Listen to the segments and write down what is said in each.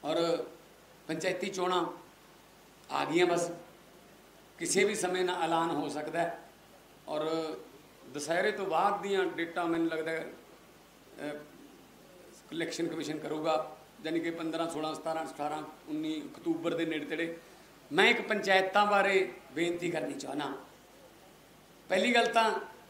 और पंचायती चोणां आ गई बस, किसी भी समय ना ऐलान हो सकता है। और दशहरे तो बाद दियां डेटां मैनूं लगदा है इलैक्शन कमीशन करूगा, यानी कि 15, 16, 17, 18, 19 अक्तूबर के नेड़े तेड़े। मैं एक पंचायतां बारे बेनती करनी चाहना। पहली गल तां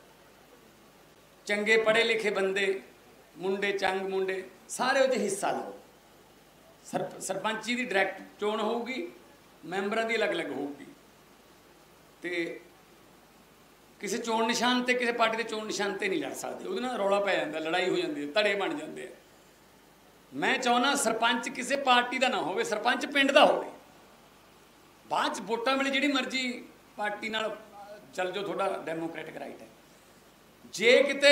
चंगे पढ़े लिखे बंदे, मुंडे चंग मुंडे सारे उहदे हिस्सा लो। सरपंची की डायरैक्ट चोण होगी, मैंबरां दी अलग अलग होगी। तो किसी चोण निशान से, किसी पार्टी के चोण निशान से नहीं लड़ सकते, उहदे नाल रौला पै जांदा, लड़ाई हो जाती है, धड़े बन जाते हैं। मैं चाहुंदा सरपंच किसी पार्टी का ना हो, सरपंच पिंड का हो। बाद वोटां वेले जिहड़ी मर्जी पार्टी नाल चल जाओ, थोड़ा डेमोक्रेटिक राइट है। जे किते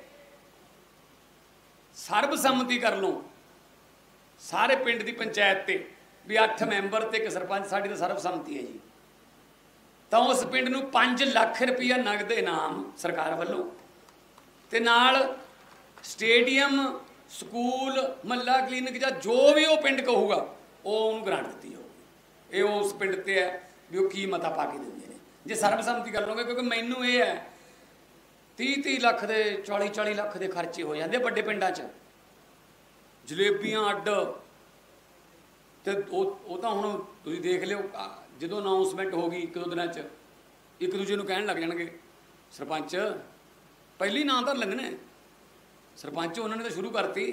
सर्बसम्मति कर लो सारे पिंड की पंचायत ते भी 8 मैंबर ते एक सरपंच, साडी तो सर्बसम्मति है जी, तो उस पिंड नूं 5 लाख रुपया नगद इनाम सरकार वालों ते नाल स्टेडियम, स्कूल, महल्ला क्लीनिक या जो भी वो पिंड कहूगा वो उन्होंने ग्रांट दी होगी। ये उस पिंड ते है भी वो की मता पा के देंगे ने जे सर्बसम्मति कर लोगे। क्योंकि मैनू ये है 30-30 लाख के 40-40 लाख के खर्चे हो जाते बड़े पिंडा च, जलेबियां अड्ड। तो तो हुण तुसीं देख लिओ, जो अनाउंसमेंट होगी 1-2 दिन च एक दूजे नूं कहण लग जाणगे सरपंच, पहली नां धर लैंदे ने सरपंच, उन्होंने तो शुरू करती।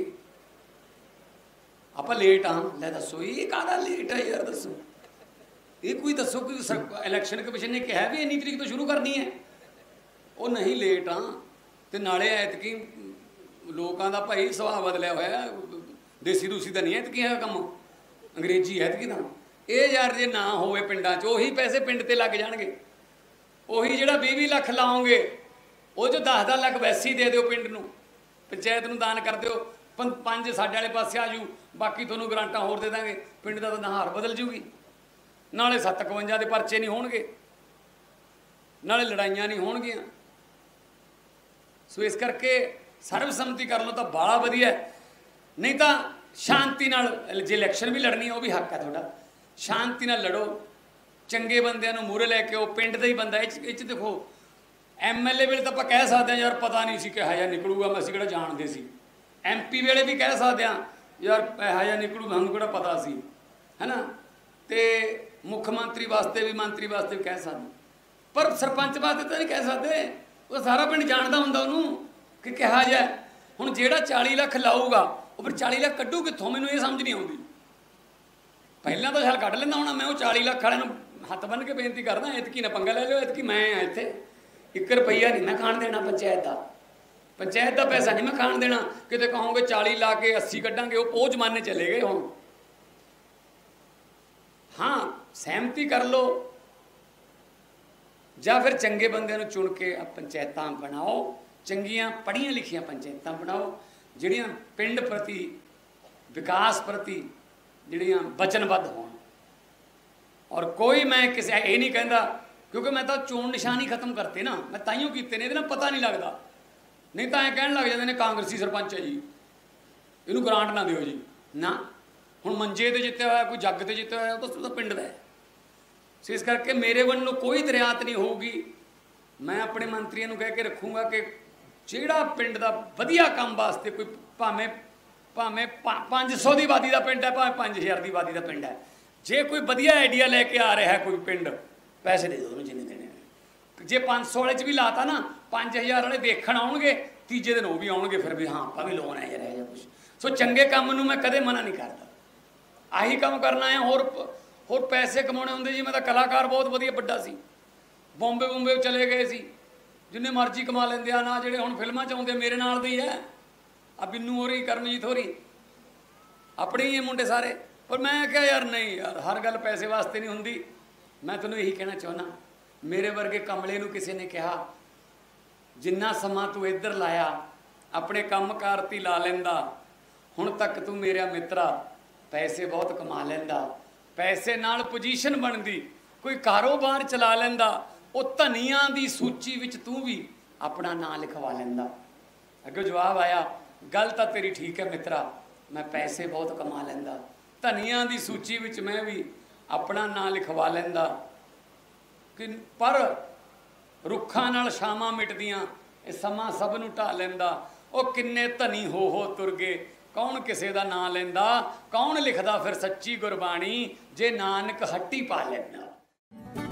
आप लेट हाँ, लै दसो ये काहदा लेट है यार, दसो ये कोई दसो कोई इलैक्शन कमीशन ने कहा भी इन्नी तरीक तो शुरू करनी है, वो नहीं लेट हाँ। तो नाले ऐतकी लोगों का भाई सुभाव बदलिया होया, देसी दूसी तो नहीं ऐतकी है कम, अंग्रेजी ऐतकी तो ये यार जे ना होवे पिंडां च, उही पैसे पिंड ते लग जाणगे। उही जिहड़ा 20-20 लाख लाओगे वो जो 10-10 लाख वैसे ही दे दिओ पिंड नूं, पंचायत नूं दान कर दिओ, 5 साडे वाले पासे आ जू, बाकी तुहानूं ग्रांटां होर दे देंगे, पिंड दा तां नहार बदल जूगी। नाले 751 दे परचे नहीं होणगे, नाले लड़ाइयां नहीं होणगियां। सो इस करके सर्बसम्मति कर लो तो बाला वधिया, नहीं तो शांति नाल जे इलैक्शन भी लड़नी है वो भी हक है तुहाडा, शांति नाल लड़ो, चंगे बंदियां नूं मूहरे लैके आओ, पिंड दा ही बंदा। इह देखो MLA वेले तो आप कह सकते हैं यार पता नहीं सी किहा जिहा निकलूगा, मैं असीं किहड़ा जाणदे सी। MP वेले भी कह सकते हैं यार इहा जिहा निकलू, सानूं किहड़ा पता सी, है ना। तो मुख्यमंत्री वास्ते भी, मंत्री वास्ते भी कह सकते, पर सरपंच वास्ते तो नहीं कह सकते। वो सारा पिंड जानता हुंदा उहनूं कि किहा जिहा। हुण जिहड़ा 40 लाख लाऊगा वो फिर 40 लाख कड्ढू कित्थों, मैनूं ये समझ नहीं आउंदी। पहलां तो शायद कढ लैंदा होना, मैं वो 40 लाख वाले नूं हत्थ बन के बेनती करदा, इतकी ना पंगा ले लिओ, इतकी मैं आ इत्थे 1 रुपया नहीं मैं खाण देना पंचायत का, पंचायत का पैसा नहीं मैं खाण देना। किते कहोगे 40 ला के 80 कड्डांगे, वो जमाने चले गए हुण। हाँ सहमति कर लो या फिर चंगे बंदे नूं चुन के पंचायतां बनाओ, चंगियां पढ़ियां लिखियां पंचायतां बनाओ, जिहड़ियां पिंड प्रति, विकास प्रति जिहड़ियां वचनबद्ध होण। और कोई मैं किसी ये नहीं कहता, क्योंकि मैं तो चोण निशान ही खत्म करते ना, मैं ताइयों कीते ने, इहदे पता नहीं लगता। नहीं तो ऐ कहण लग जाते ने कांग्रेसी सरपंच है जी, इहनूं ग्रांट ना दिओ जी ना। हुण मंजे ते जित्तिया होया, कोई जग ते जित्तिया होया, तो पिंड दा है। सो इस करके मेरे वल्लों कोई दरियात नहीं होगी। मैं अपने मंत्रियों नूं कह के रखूँगा कि जिहड़ा पिंड दा वधिया काम वास्ते कोई भावें 500 की आबादी का पिंड है, भावें 5000 की आबादी का पिंड है, जे कोई वधिया आइडिया लैके आ रहा है कोई पिंड, पैसे दे दो जिन्ने देने। जे 500 वाले च भी लाता ना, 5000 वाले देखण आउणगे, तीजे दिन वो भी आउणगे, फिर भी हाँ आपां भी लोन है यार या कुछ। सो चंगे काम नूं मैं कदे मना नहीं करता, आही काम करना है। होर पैसे कमाने होंदे जी, मैं तो कलाकार बहुत वधिया बड्डा सी, बॉम्बे चले गए सी, जिन्ने मर्जी कमा लेंदे आ ना, जिहड़े हुण फिल्मां च आउंदे मेरे नाल दे ही है, आ बिन्नू हो रही, करमजीत हो रही, अपने ही मुंडे सारे। पर मैं क्या यार नहीं यार, हर गल पैसे वास्ते नहीं हुंदी। मैं तैनूं यही कहना चाहुंदा, मेरे वर्गे कमले नूं किसी ने कहा जिन्ना समा तू इधर लाया अपने काम कार ती ला लैंदा, हुण तक तू मेरा मित्रा पैसे बहुत कमा लैंदा, पैसे नाल पोजीशन बनदी, कोई कारोबार चला लैंदा, वो धनिया की सूची विच तू भी अपना नाम लिखवा लैंदा। अगे जवाब आया, गल तो तेरी ठीक है मित्रा, मैं पैसे बहुत कमा लैंदा, ਧਨੀਆਂ ਦੀ ਸੂਚੀ ਵਿੱਚ ਮੈਂ ਵੀ ਆਪਣਾ ਨਾਂ ਲਿਖਵਾ ਲੈਂਦਾ ਕਿ ਪਰ ਰੁੱਖਾਂ ਨਾਲ ਛਾਵਾਂ ਮਿਟਦੀਆਂ, ਇਹ ਸਮਾਂ ਸਭ ਨੂੰ ਢਾ ਲੈਂਦਾ। ਉਹ ਕਿੰਨੇ ਧਨੀ ਹੋ ਤੁਰ ਗਏ, ਕੌਣ ਕਿਸੇ ਦਾ ਨਾਂ ਲੈਂਦਾ, ਕੌਣ ਲਿਖਦਾ ਫਿਰ ਸੱਚੀ ਗੁਰਬਾਣੀ, ਜੇ ਨਾਨਕ ਹੱਟੀ ਪਾ ਲੈਂਦਾ।